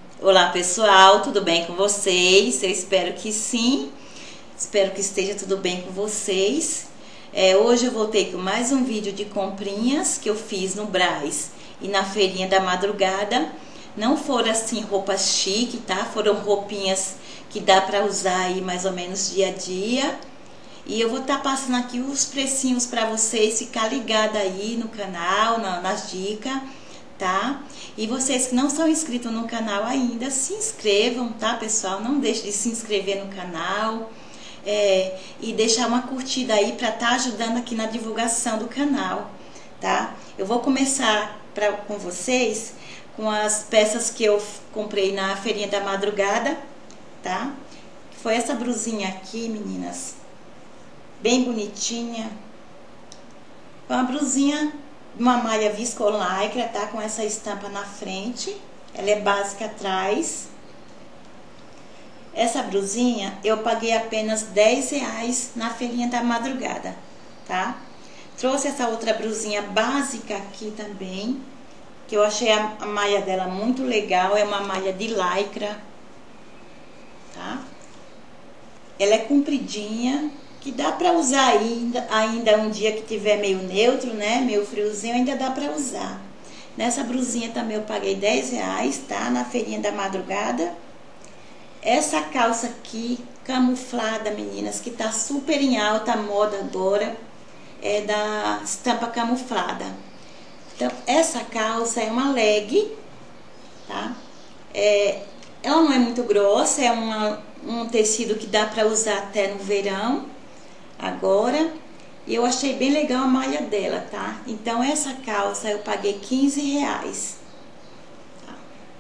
Olá pessoal, tudo bem com vocês? Eu espero que sim, espero que esteja tudo bem com vocês. Hoje eu voltei com mais um vídeo de comprinhas que eu fiz no Brás e na feirinha da madrugada. Não foram assim roupas chique, tá? Foram roupinhas que dá pra usar aí mais ou menos dia a dia. E eu vou estar passando aqui os precinhos pra vocês, ficar ligado aí no canal, nas dicas, tá? E vocês que não são inscritos no canal ainda, se inscrevam, tá, pessoal? Não deixe de se inscrever no canal e deixar uma curtida aí para estar ajudando aqui na divulgação do canal, tá? Eu vou começar com vocês com as peças que eu comprei na feirinha da madrugada, tá? Foi essa blusinha aqui, meninas, bem bonitinha. Foi uma blusinha, uma malha viscolaicra, tá? Com essa estampa na frente. Ela é básica atrás. Essa blusinha eu paguei apenas R$10 na feirinha da madrugada, tá? Trouxe essa outra blusinha básica aqui também, que eu achei a malha dela muito legal. É uma malha de lycra, tá? Ela é compridinha, que dá pra usar ainda um dia que tiver meio neutro, né? Meio friozinho, ainda dá pra usar. Nessa blusinha também eu paguei R$10, tá? Na feirinha da madrugada. Essa calça aqui, camuflada, meninas, que tá super em alta moda agora, é da estampa camuflada. Então, essa calça é uma leg, tá? Ela não é muito grossa, é um tecido que dá pra usar até no verão. Agora, eu achei bem legal a malha dela, tá? Então, essa calça eu paguei R$15. Tá?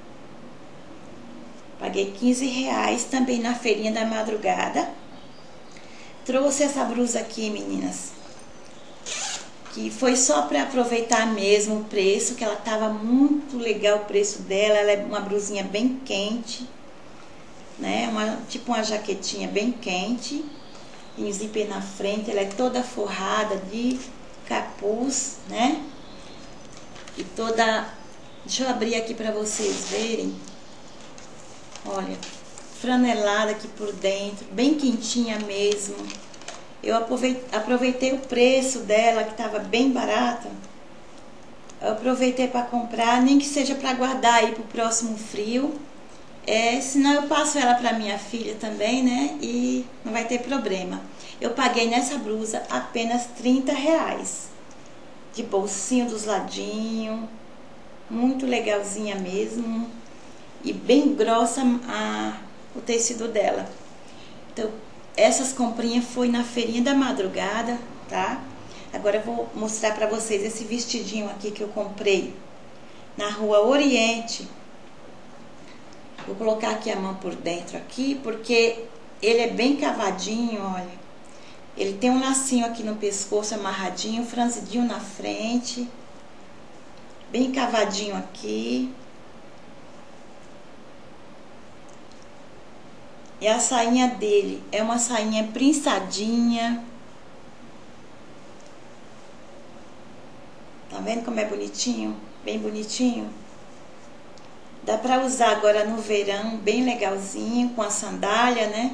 Paguei R$15 também na feirinha da madrugada. Trouxe essa blusa aqui, meninas, que foi só para aproveitar mesmo o preço, que ela tava muito legal o preço dela. Ela é uma blusinha bem quente, né? Tipo uma jaquetinha bem quente. Em zíper na frente, ela é toda forrada de capuz, né? E toda... Deixa eu abrir aqui pra vocês verem. Olha, franelada aqui por dentro, bem quentinha mesmo. Eu aproveitei o preço dela, que tava bem barata. Eu aproveitei pra comprar, nem que seja pra guardar aí pro próximo frio. Senão eu passo ela pra minha filha também, né? E não vai ter problema. Eu paguei nessa blusa apenas R$30. De bolsinho dos ladinhos. Muito legalzinha mesmo. E bem grossa o tecido dela. Então, essas comprinhas foi na feirinha da madrugada, tá? Agora eu vou mostrar pra vocês esse vestidinho aqui que eu comprei na Rua Oriente. Vou colocar aqui a mão por dentro aqui, porque ele é bem cavadinho, olha. Ele tem um lacinho aqui no pescoço amarradinho, franzidinho na frente. Bem cavadinho aqui. E a sainha dele é uma sainha prinçadinha. Tá vendo como é bonitinho? Bem bonitinho. Dá pra usar agora no verão, bem legalzinho, com a sandália, né?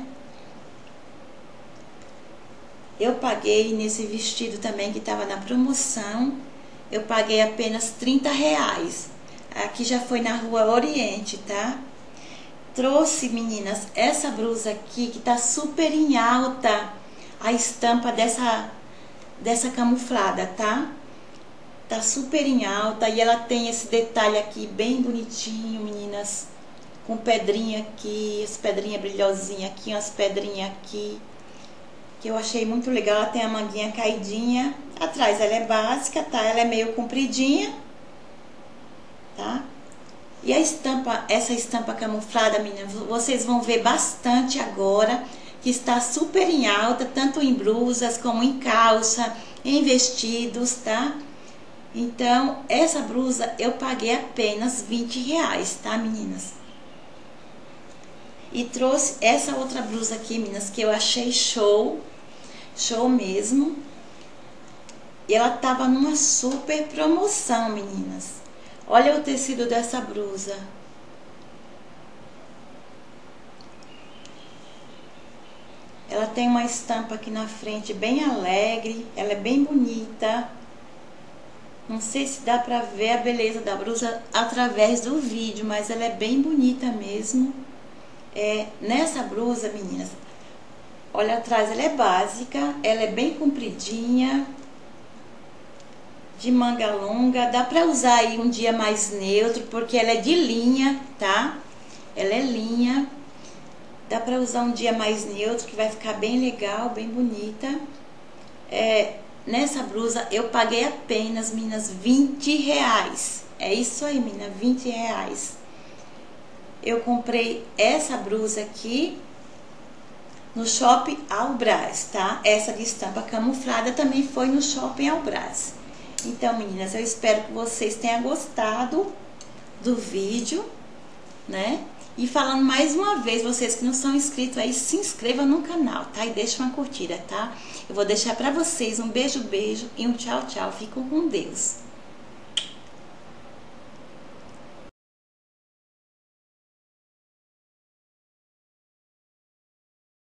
Eu paguei nesse vestido também, que tava na promoção. Eu paguei apenas R$30. Aqui já foi na Rua Oriente, tá? Trouxe, meninas, essa blusa aqui, que tá super em alta. A estampa dessa camuflada, tá? Tá super em alta e ela tem esse detalhe aqui bem bonitinho, meninas. Com pedrinha aqui, as pedrinhas brilhosinhas aqui, umas pedrinhas aqui. Que eu achei muito legal. Ela tem a manguinha caidinha. Atrás ela é básica, tá? Ela é meio compridinha, tá? E a estampa, essa estampa camuflada, meninas, vocês vão ver bastante agora. Que está super em alta, tanto em blusas como em calça, em vestidos, tá? Então, essa blusa eu paguei apenas R$20, tá, meninas? E trouxe essa outra blusa aqui, meninas, que eu achei show, show mesmo. E ela tava numa super promoção, meninas. Olha o tecido dessa blusa. Ela tem uma estampa aqui na frente bem alegre, ela é bem bonita. Não sei se dá pra ver a beleza da blusa através do vídeo, mas ela é bem bonita mesmo. Nessa blusa, meninas, olha atrás, ela é básica, ela é bem compridinha, de manga longa. Dá pra usar aí um dia mais neutro, porque ela é de linha, tá? Ela é linha. Dá pra usar um dia mais neutro, que vai ficar bem legal, bem bonita. Nessa blusa eu paguei apenas, meninas, R$20. É isso aí, menina, R$20. Eu comprei essa blusa aqui no Shopping Albras, tá? Essa de estampa camuflada também foi no Shopping Albras. Então, meninas, eu espero que vocês tenham gostado do vídeo, né? E falando mais uma vez, vocês que não são inscritos aí, se inscreva no canal, tá? E deixa uma curtida, tá? Eu vou deixar pra vocês um beijo, beijo e um tchau, tchau. Fiquem com Deus.